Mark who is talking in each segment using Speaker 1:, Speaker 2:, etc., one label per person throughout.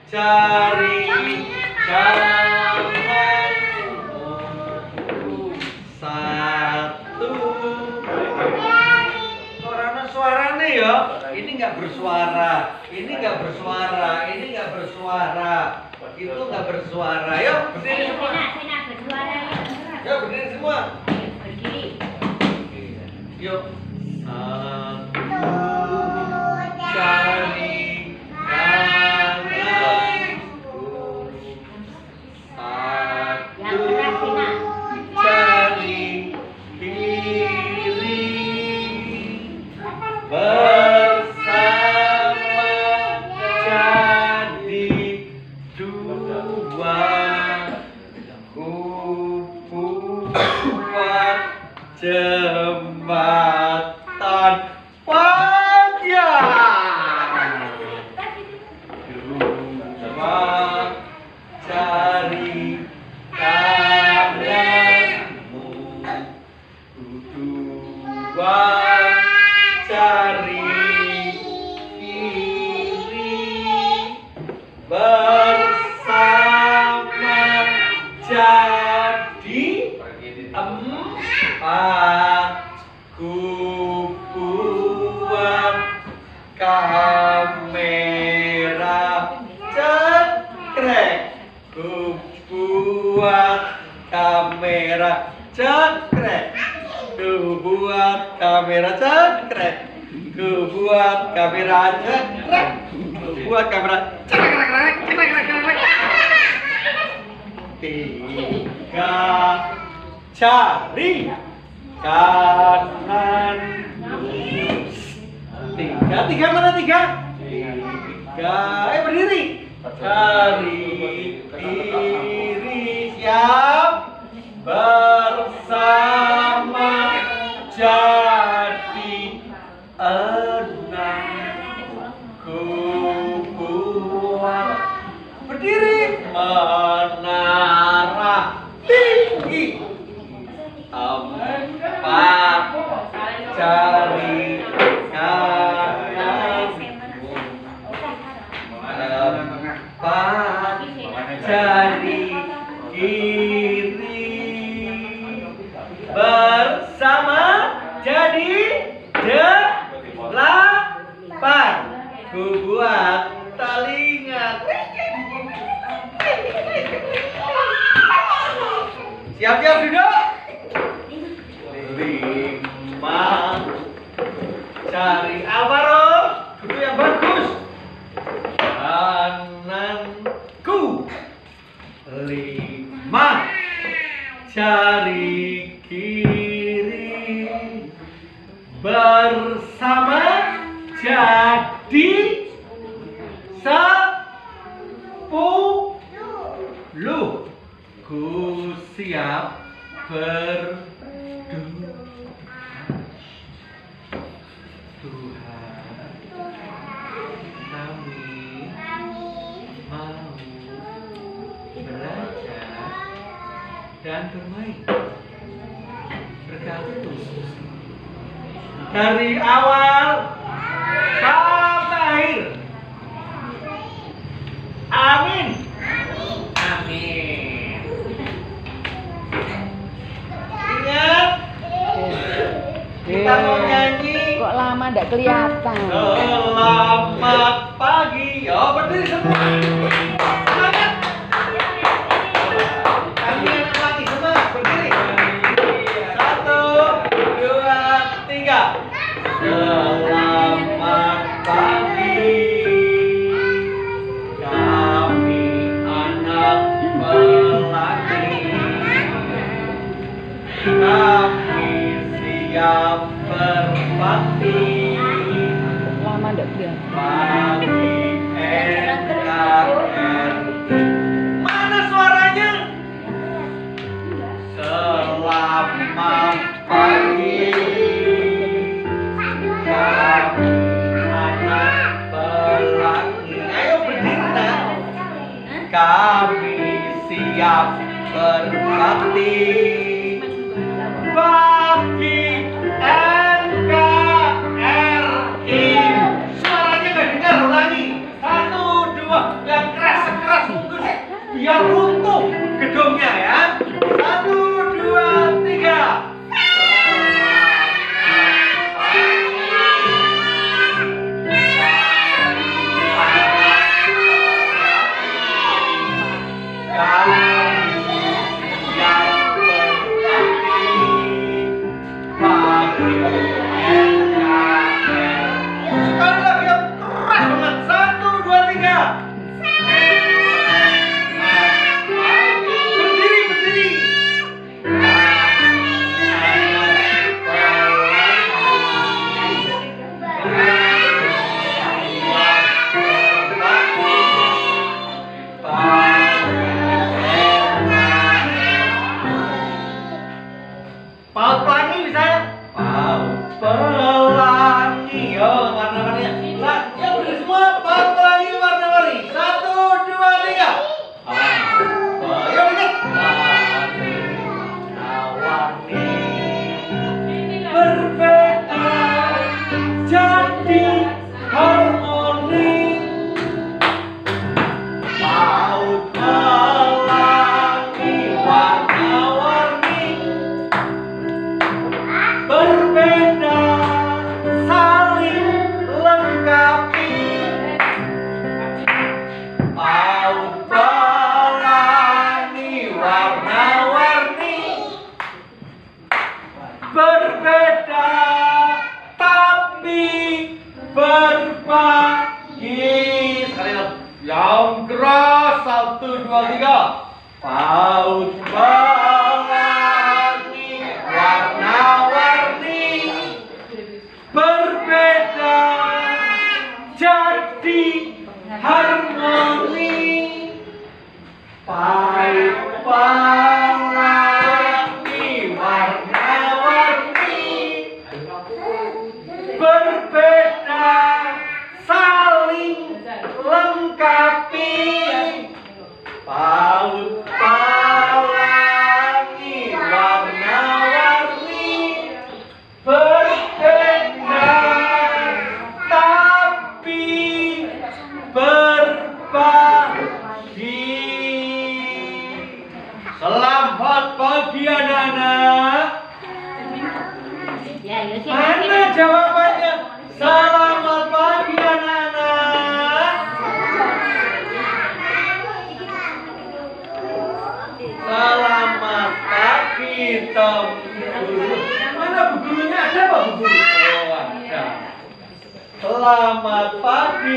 Speaker 1: cari kawan satu. Karena suaranya ya, ini nggak bersuara, ini nggak bersuara, ini nggak bersuara, itu nggak bersuara. Yuk berdiri semua. Yuk berdiri semua. Yuk. Cari kawanku satu, cari diri bersama jadi dua, ku buat jembatan wajah. Cari kawanmu dua, cari kiri bersama jadi empat, ku buat kamera cekrek, ku buat kamera cekrek, ku buat kamera cekrek, ku buat kamera cekrek, ku buat kamera cekrek. Tiga, cari kanan. Tiga mana tiga? Tiga, berdiri. Cari diri, siap, bersama jadi enam, ku buat berdiri menara tinggi. Empat, cari kanan. Empat, cari kiri bersama jadi delapan, ku buat talingan. Siap-siap duduk. Lima, cari Alvaro, duduk yang bagus. Kananku. Lima, cari kiri bersama jadi 10, ku siap berdoa. Tuhan, kami mau belajar dan bermain. Berkati Tuhan dari awal sampai akhir. Amin. Amin. Ingat, kita mau nyanyi.
Speaker 2: Kok lama ndak kelihatan?
Speaker 1: Selamat pagi. Oh, berdiri semua. Semangat. Kami anak lagi semua berdiri. 1, 2, 3. Selamat pagi. Kami anak pelangi. Kami siap berbakti.
Speaker 2: Lama ndak kelihatan.
Speaker 1: Pagi NKRI. Mana suaranya? Selamat pagi. Kami anak pelangi. Ayo berdiri nak. Kami siap berbakti. Bagi NKRI. Suaranya nggak dengar, ulangi. 1, 2, yang keras. biar runtuh gedungnya ya. 1, 2, 3. Paut pelangi misalnya. Paut pelangi. Yo, warna-warninya. Nah, ya udah semua paut pelangi warna-warni. 1, 2, 3. Yo, ingat. Warna-warni berbeda jadi harmoni. Paut pelangi warna-warni berbeda saling lengkapi. Paut pelangi warna-warni berbeda tapi berbagi. Sekali lagi yang keras. 1, 2, 3. Paut pelangi warna-warni berbeda jadi harmoni. Paut pelangi warna-warni berbeda saling lengkapi. Paut pelangi warna-warni berbeda tapi berbagi. Selamat pagi anak-anak. Mana jawabannya? Selamat pagi anak-anak. Selamat pagi teman-teman. Mana bu gurunya? Ada apa bu guru? Oh ada. Selamat pagi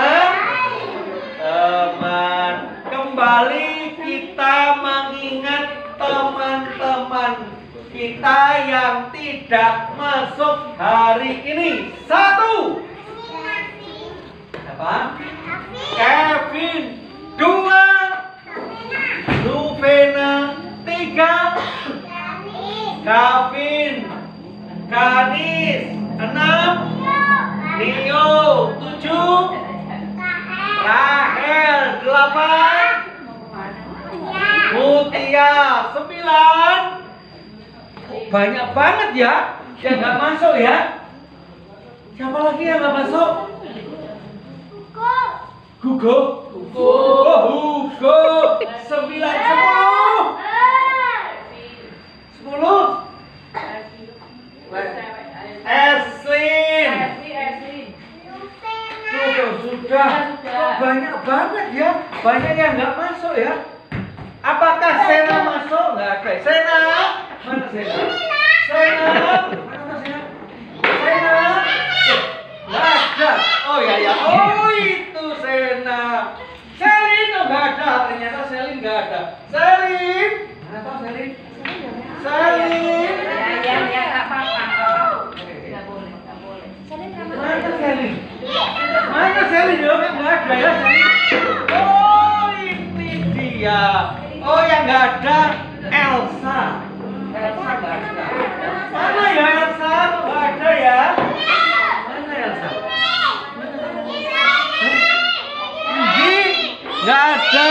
Speaker 1: teman-teman. Kembali kita mengingat teman-teman kita yang tidak masuk hari ini. 1. Apa? Kevin. 2. Nuvena. 3. Kevin. Kanis. 6. Nio. 7. Rahel. 8. Mutia. 9. Banyak banget ya yang nggak masuk ya. Siapa lagi yang nggak masuk? Hugo. Oh Hugo. 9. 10. Eslin. Sudah. Banyak banget ya. Banyak yang nggak masuk ya. Apakah Sena masuk? Nggak ada. Sena. Mana Sena? Sena. Mana Sena? Sena. Nggak ada. Oh ya ya. Oh itu Sena. Selin nggak ada. Ternyata Selin nggak ada. Selin. Mana tahu Selin? Selin.
Speaker 2: Ya nggak apa-apa. Nggak boleh.
Speaker 1: Mana Selin? Mana Selin? Nggak ada ya Selin. Oh ini dia. Oh yang nggak ada Elsa. Elsa nggak ada. Mana ya Elsa? Nggak ada ya. Mana Elsa? Ini nggak ada.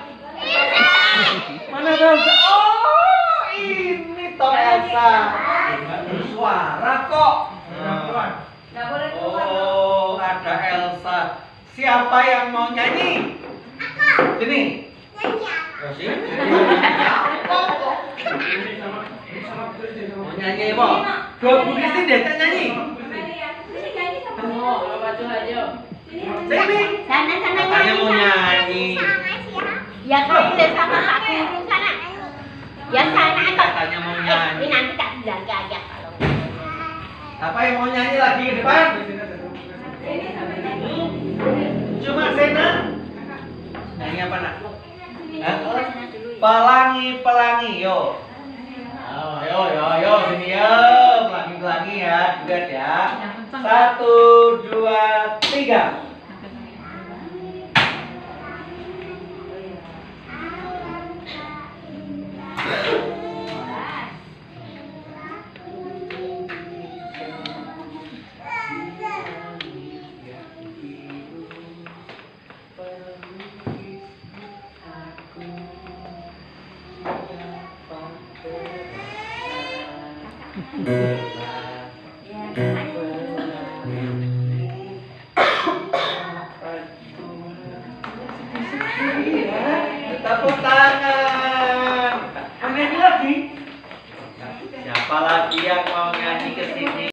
Speaker 1: Mana Elsa? Oh ini toh Elsa. Nggak bersuara kok.
Speaker 2: Nggak boleh
Speaker 1: Oh ada Elsa. Siapa yang mau nyanyi? Sini. Mau nyanyi mau? Dua Bu Kristin deh, tak nyanyi. Sini.
Speaker 3: Sana
Speaker 1: Katanya mau nyanyi.
Speaker 3: Ya kali sama Pak Guru sana. Ya sana atau
Speaker 1: Katanya mau nyanyi.
Speaker 3: ini nanti tak bilang aja kalau.
Speaker 1: Apa yang mau nyanyi lagi ke depan? Cuma Sena. Nyanyi apa nak? Hah? Pelangi pelangi yo. Oh, yo sini yo, pelangi pelangi ya, juga ya. 1, 2, 3. Tepuk tangan. Mau nyanyi lagi? Siapa lagi yang mau nyanyi ke sini?